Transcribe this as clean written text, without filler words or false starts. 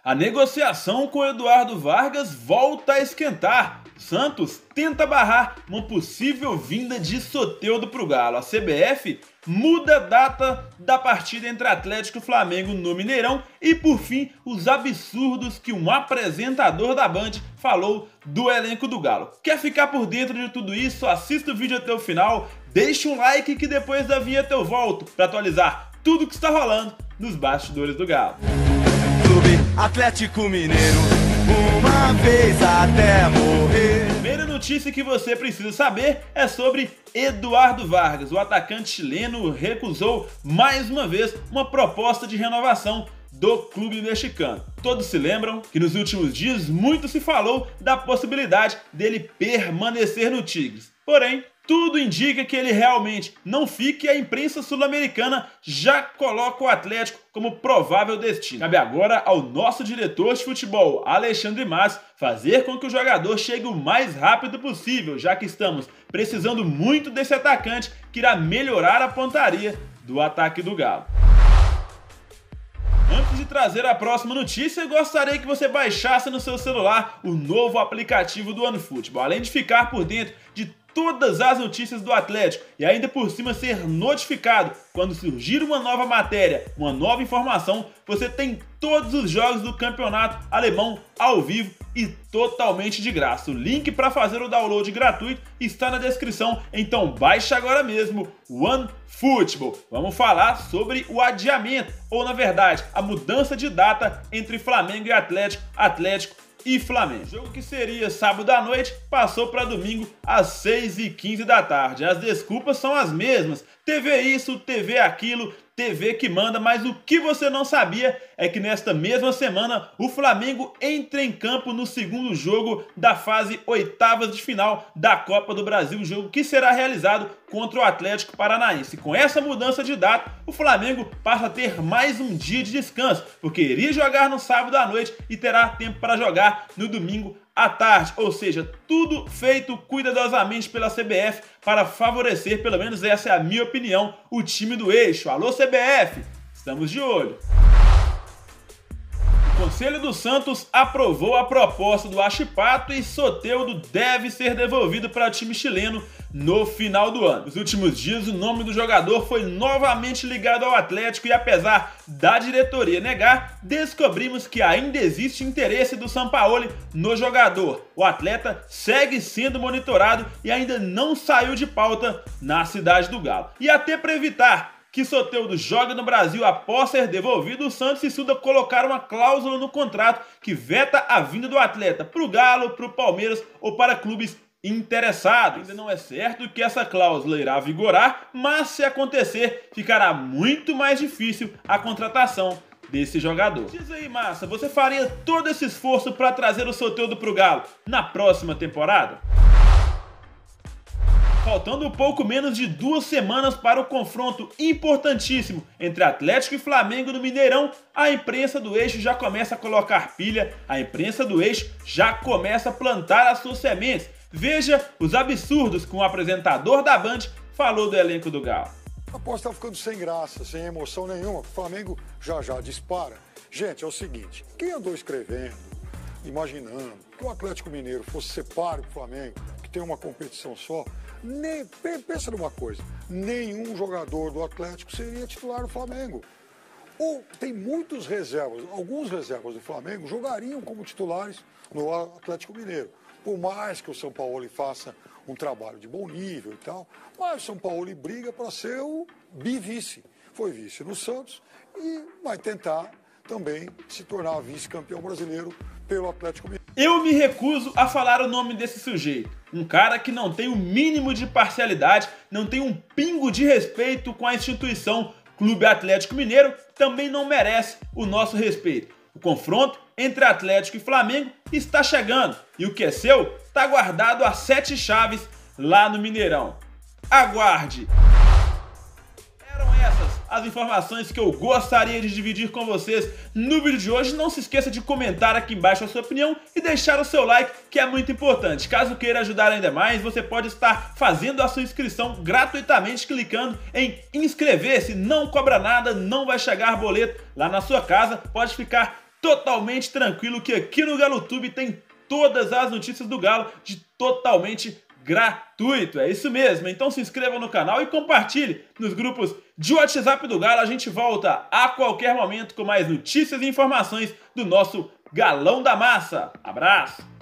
A negociação com Eduardo Vargas volta a esquentar. Santos tenta barrar uma possível vinda de Soteldo para o Galo. A CBF muda a data da partida entre Atlético e Flamengo no Mineirão e, por fim, os absurdos que um apresentador da Band falou do elenco do Galo. Quer ficar por dentro de tudo isso? Assista o vídeo até o final, deixa um like que depois da vinheta eu volto para atualizar tudo que está rolando nos bastidores do Galo. Clube Atlético Mineiro, uma vez até morrer. Primeira notícia que você precisa saber é sobre Eduardo Vargas. O atacante chileno recusou mais uma vez uma proposta de renovação do clube mexicano. Todos se lembram que nos últimos dias muito se falou da possibilidade dele permanecer no Tigres. Porém, tudo indica que ele realmente não fique e a imprensa sul-americana já coloca o Atlético como provável destino. Cabe agora ao nosso diretor de futebol, Alexandre Matos, fazer com que o jogador chegue o mais rápido possível, já que estamos precisando muito desse atacante que irá melhorar a pontaria do ataque do Galo. Antes de trazer a próxima notícia, eu gostaria que você baixasse no seu celular o novo aplicativo do OneFootball, além de ficar por dentro de todas as notícias do Atlético e ainda por cima ser notificado quando surgir uma nova matéria, uma nova informação. Você tem todos os jogos do campeonato alemão ao vivo e totalmente de graça. O link para fazer o download gratuito está na descrição, então baixe agora mesmo o OneFootball. Vamos falar sobre o adiamento, ou na verdade, a mudança de data entre Flamengo e Atlético e Flamengo. O jogo que seria sábado à noite passou para domingo às 6h15 da tarde. As desculpas são as mesmas. TV isso, TV aquilo, TV que manda, mas o que você não sabia é que nesta mesma semana o Flamengo entra em campo no segundo jogo da fase oitavas de final da Copa do Brasil, jogo que será realizado contra o Atlético Paranaense. Com essa mudança de data, o Flamengo passa a ter mais um dia de descanso, porque iria jogar no sábado à noite e terá tempo para jogar no domingo à tarde, ou seja, tudo feito cuidadosamente pela CBF para favorecer, pelo menos essa é a minha opinião, o time do eixo. Alô CBF, estamos de olho. O Conselho do Santos aprovou a proposta do Huachipato e Soteldo deve ser devolvido para o time chileno no final do ano. Nos últimos dias, o nome do jogador foi novamente ligado ao Atlético e, apesar da diretoria negar, descobrimos que ainda existe interesse do Sampaoli no jogador. O atleta segue sendo monitorado e ainda não saiu de pauta na cidade do Galo. E até para evitar que Soteldo jogue no Brasil após ser devolvido, o Santos estuda colocar uma cláusula no contrato que veta a vinda do atleta para o Galo, para o Palmeiras ou para clubes interessados. Ainda não é certo que essa cláusula irá vigorar, mas se acontecer, ficará muito mais difícil a contratação desse jogador. Diz aí, massa, você faria todo esse esforço para trazer o Soteldo para o Galo na próxima temporada? Faltando pouco menos de 2 semanas para o confronto importantíssimo entre Atlético e Flamengo no Mineirão, a imprensa do eixo já começa a colocar pilha, a imprensa do eixo já começa a plantar as suas sementes. Veja os absurdos que um apresentador da Band falou do elenco do Galo. A aposta está ficando sem graça, sem emoção nenhuma. O Flamengo já dispara. Gente, é o seguinte, quem andou escrevendo, imaginando que o Atlético Mineiro fosse ser páreo do Flamengo, que tem uma competição só, pensa numa coisa, nenhum jogador do Atlético seria titular do Flamengo. Ou tem muitos reservas, alguns reservas do Flamengo jogariam como titulares no Atlético Mineiro. Por mais que o Sampaoli faça um trabalho de bom nível e tal, mas o Sampaoli briga para ser o bivice. Foi vice no Santos e vai tentar também se tornar vice-campeão brasileiro pelo Atlético Mineiro. Eu me recuso a falar o nome desse sujeito. Um cara que não tem o mínimo de parcialidade, não tem um pingo de respeito com a instituição Clube Atlético Mineiro, também não merece o nosso respeito. O confronto entre Atlético e Flamengo está chegando e o que é seu está guardado a 7 chaves lá no Mineirão. Aguarde! Eram essas as informações que eu gostaria de dividir com vocês no vídeo de hoje. Não se esqueça de comentar aqui embaixo a sua opinião e deixar o seu like, que é muito importante. Caso queira ajudar ainda mais, você pode estar fazendo a sua inscrição gratuitamente clicando em inscrever-se. Não cobra nada, não vai chegar boleto lá na sua casa, pode ficar totalmente tranquilo que aqui no GaloTube tem todas as notícias do Galo de totalmente gratuito. É isso mesmo, então se inscreva no canal e compartilhe nos grupos de WhatsApp do Galo. A gente volta a qualquer momento com mais notícias e informações do nosso Galão da Massa. Abraço!